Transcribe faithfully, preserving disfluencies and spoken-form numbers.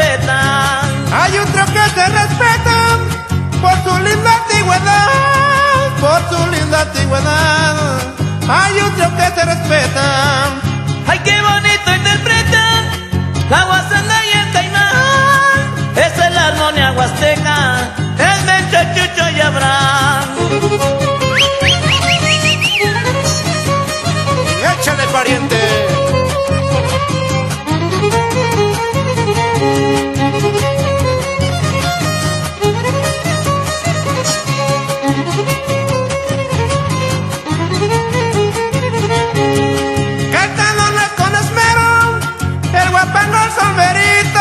respetan. Hay otros que se respetan por su linda antigüedad, por su linda antigüedad. Hay otros que se respetan. Ay, qué bonito interpretan la guasanga y el caimán. Esa es la armonía huasteca, es Mencho, Chucho y Abraham. Échale, pariente. Cantándonos con esmero el guapango solverito.